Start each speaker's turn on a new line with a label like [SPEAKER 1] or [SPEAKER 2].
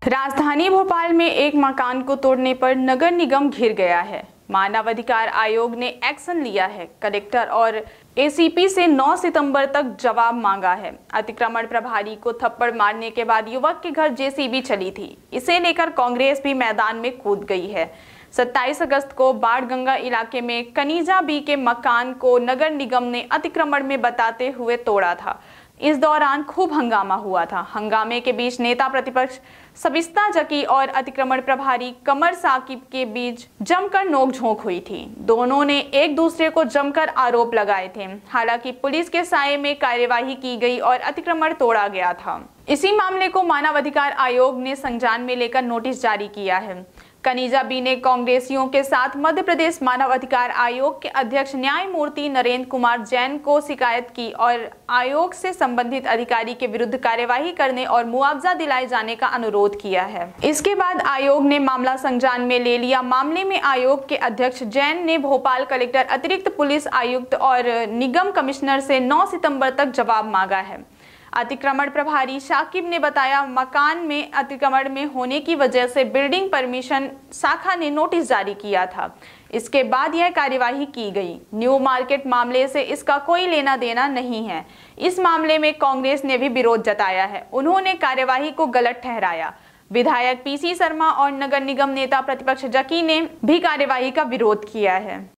[SPEAKER 1] राजधानी भोपाल में एक मकान को तोड़ने पर नगर निगम घिर गया है। मानवाधिकार आयोग ने एक्शन लिया है। कलेक्टर और एसीपी से 9 सितंबर तक जवाब मांगा है। अतिक्रमण प्रभारी को थप्पड़ मारने के बाद युवक के घर जेसीबी चली थी। इसे लेकर कांग्रेस भी मैदान में कूद गई है। 27 अगस्त को बाणगंगा इलाके में कनीजा बी के मकान को नगर निगम ने अतिक्रमण में बताते हुए तोड़ा था। इस दौरान खूब हंगामा हुआ था। हंगामे के बीच नेता प्रतिपक्ष सबिस्ता जकी और अतिक्रमण प्रभारी कमर साकिब के बीच जमकर नोकझोंक हुई थी। दोनों ने एक दूसरे को जमकर आरोप लगाए थे। हालांकि पुलिस के साये में कार्यवाही की गई और अतिक्रमण तोड़ा गया था। इसी मामले को मानवाधिकार आयोग ने संज्ञान में लेकर नोटिस जारी किया है। कनीजा बी ने कांग्रेसियों के साथ मध्य प्रदेश मानवाधिकार आयोग के अध्यक्ष न्यायमूर्ति नरेंद्र कुमार जैन को शिकायत की और आयोग से संबंधित अधिकारी के विरुद्ध कार्यवाही करने और मुआवजा दिलाए जाने का अनुरोध किया है। इसके बाद आयोग ने मामला संज्ञान में ले लिया। मामले में आयोग के अध्यक्ष जैन ने भोपाल कलेक्टर, अतिरिक्त पुलिस आयुक्त और निगम कमिश्नर से 9 सितंबर तक जवाब मांगा है। अतिक्रमण प्रभारी शाकिब ने बताया, मकान में अतिक्रमण में होने की वजह से बिल्डिंग परमिशन शाखा ने नोटिस जारी किया था। इसके बाद यह कार्यवाही की गई। न्यू मार्केट मामले से इसका कोई लेना देना नहीं है। इस मामले में कांग्रेस ने भी विरोध जताया है। उन्होंने कार्यवाही को गलत ठहराया। विधायक पीसी शर्मा और नगर निगम नेता प्रतिपक्ष जकी ने भी कार्यवाही का विरोध किया है।